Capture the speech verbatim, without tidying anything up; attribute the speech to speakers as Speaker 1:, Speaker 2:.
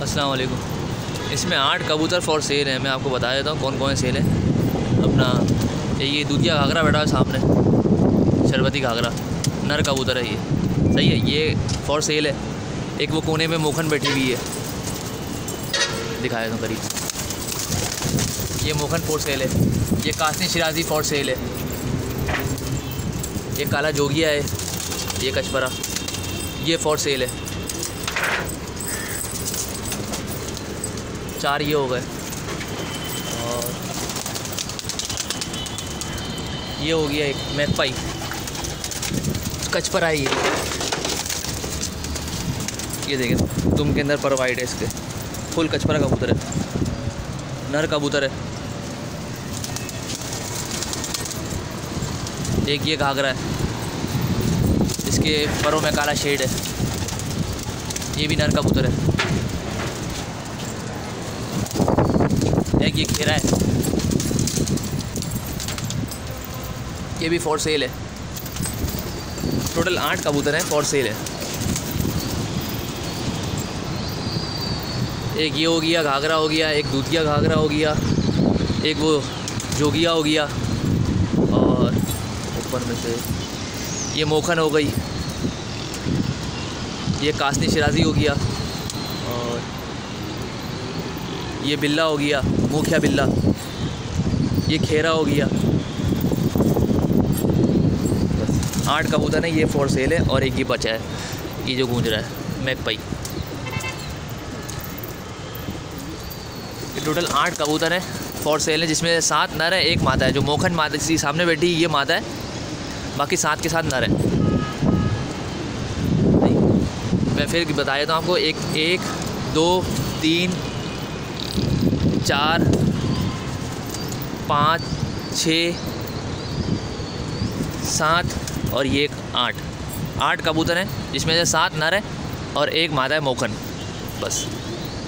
Speaker 1: अस्सलाम वालेकुम। इसमें आठ कबूतर फॉर सेल है। मैं आपको बता देता हूँ कौन कौन से सेल है। अपना ये दूधिया घाघरा बैठा है सामने, शरबती घाघरा, नर कबूतर है ये, सही है, ये फॉर सेल है। एक वो कोने में मोखन बैठी हुई है, दिखाया तो करीब, ये मोखन फॉर सेल है। ये कासनी शिराजी फॉर सेल है। ये काला जोगिया है, ये कचपरा, ये फॉर सेल है। चार ये हो गए। और ये हो गया एक मैकपाई, कचपरा है ये। ये देखिए तुम के अंदर पर वाइट है इसके, फुल कचपरा कबूतर है, नर कबूतर है। एक ये घाघरा है, इसके परों में काला शेड है, ये भी नर कबूतर है। एक ये घेरा है, ये भी फॉर सेल है। टोटल आठ कबूतर हैं, फॉर सेल है। एक ये हो गया घाघरा हो गया, एक दूधिया घाघरा हो गया, एक वो जोगिया हो गया, और ऊपर में से ये मोखन हो गई, ये कासनी शिराजी हो गया, और ये बिल्ला हो गया, मुखिया बिल्ला, ये खेरा हो गया। बस आठ कबूतर हैं, ये फॉर सेल है। और एक ये बचा है, ये जो गूंज रहा है, मैकपाई। ये टोटल आठ कबूतर हैं, फॉर सेल है, जिसमें सात नर है, एक मादा है। जो मोखन मादा जिसकी सामने बैठी ये मादा है, बाकी सात के साथ नर है। मैं फिर बता देता हूँ आपको, एक एक दो तीन चार पाँच छः सात और ये एक आठ आठ कबूतर हैं, जिसमें से सात नर है और एक मादा है मोखन। बस।